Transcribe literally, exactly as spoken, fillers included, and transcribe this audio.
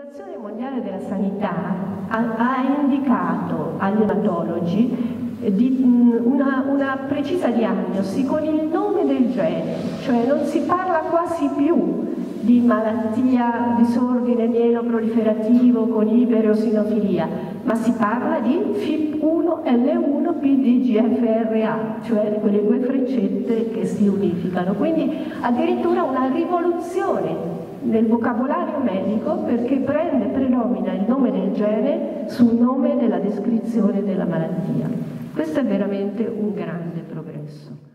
L'Organizzazione Mondiale della Sanità ha, ha indicato agli ematologi di, una, una precisa diagnosi con il nome del gene, cioè non si parla quasi più di malattia, disordine mieloproliferativo con ipereosinofilia, ma si parla di F I P uno L uno P D G F R A, cioè quelle due freccette che si unificano. Quindi addirittura una rivoluzione nel vocabolario medico, perché prende, predomina il nome del gene sul nome della descrizione della malattia. Questo è veramente un grande progresso.